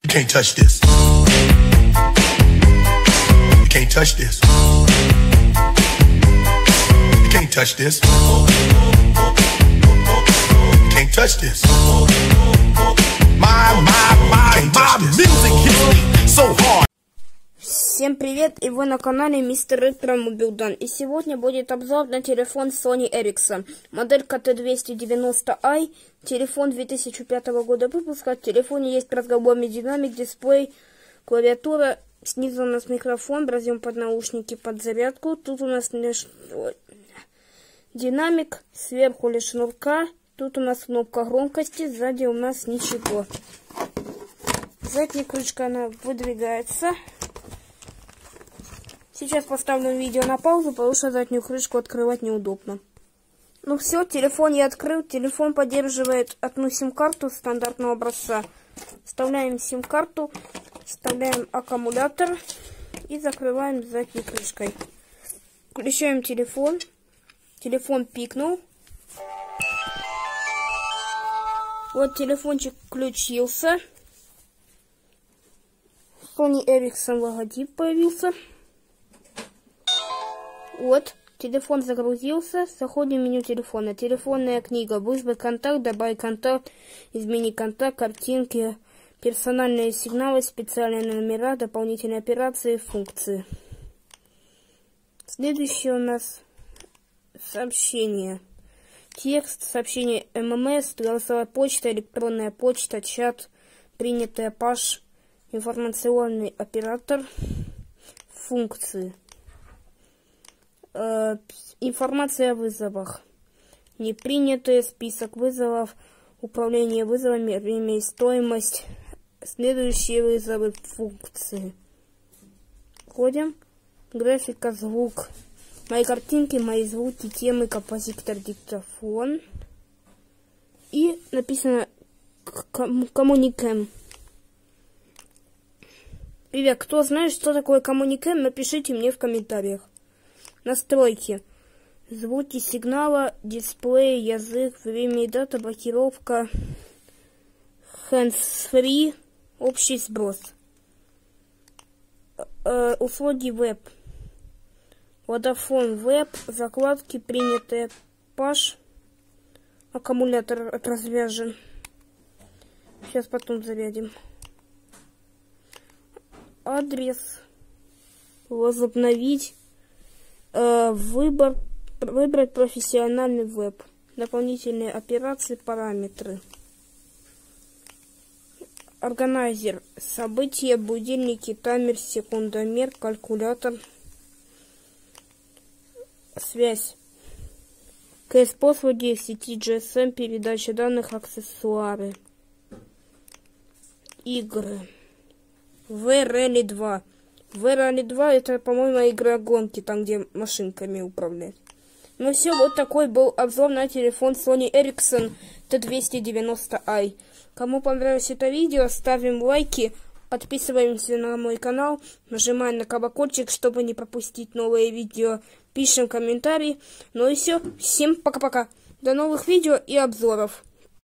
You can't touch this. You can't touch this. You can't touch this. You can't touch this. My music hits me so hard. Всем привет, и вы на канале Мистер Ретро Мобилдан. И сегодня будет обзор на телефон Sony Ericsson. Моделька T290i, телефон 2005 года выпуска. В телефоне есть разговорный динамик, дисплей, клавиатура. Снизу у нас микрофон, возьмем под наушники, под зарядку. Тут у нас динамик, сверху лишь шнурка. Тут у нас кнопка громкости, сзади у нас ничего. Задняя крышка, она выдвигается. Сейчас поставлю видео на паузу, потому что заднюю крышку открывать неудобно. Ну все, телефон я открыл. Телефон поддерживает одну сим-карту стандартного образца. Вставляем сим-карту, вставляем аккумулятор и закрываем задней крышкой. Включаем телефон. Телефон пикнул. Вот телефончик включился. Sony Ericsson логотип появился. Вот, телефон загрузился. Заходим в меню телефона. Телефонная книга. Вызвать контакт, добавить контакт, изменить контакт, картинки, персональные сигналы, специальные номера, дополнительные операции, функции. Следующее у нас сообщение. Текст, сообщение ММС, голосовая почта, электронная почта, чат, принятая ПАШ, информационный оператор, функции. Информация о вызовах. Непринятые, список вызовов, управление вызовами, время и стоимость, следующие вызовы, функции. Входим. Графика, звук. Мои картинки, мои звуки, темы, композитор, диктофон. И написано Communicam. Привет, кто знает, что такое Communicam, напишите мне в комментариях. Настройки. Звуки сигнала, дисплей, язык, время и дата, блокировка, hands-free, общий сброс. Услуги веб. Vodafone веб, закладки, принятые ПАШ, аккумулятор разряжен. Сейчас потом зарядим. Адрес. Возобновить. Выбрать профессиональный веб. Дополнительные операции, параметры. Органайзер. События, будильники, таймер, секундомер, калькулятор. Связь. КС-послуги, сети GSM, передача данных, аксессуары. Игры. V-Rally 2. V-Rally 2 это, по-моему, игра гонки, там где машинками управлять. Ну все, вот такой был обзор на телефон Sony Ericsson T290i. Кому понравилось это видео, ставим лайки, подписываемся на мой канал, нажимаем на колокольчик, чтобы не пропустить новые видео, пишем комментарии. Ну и все, всем пока-пока, до новых видео и обзоров.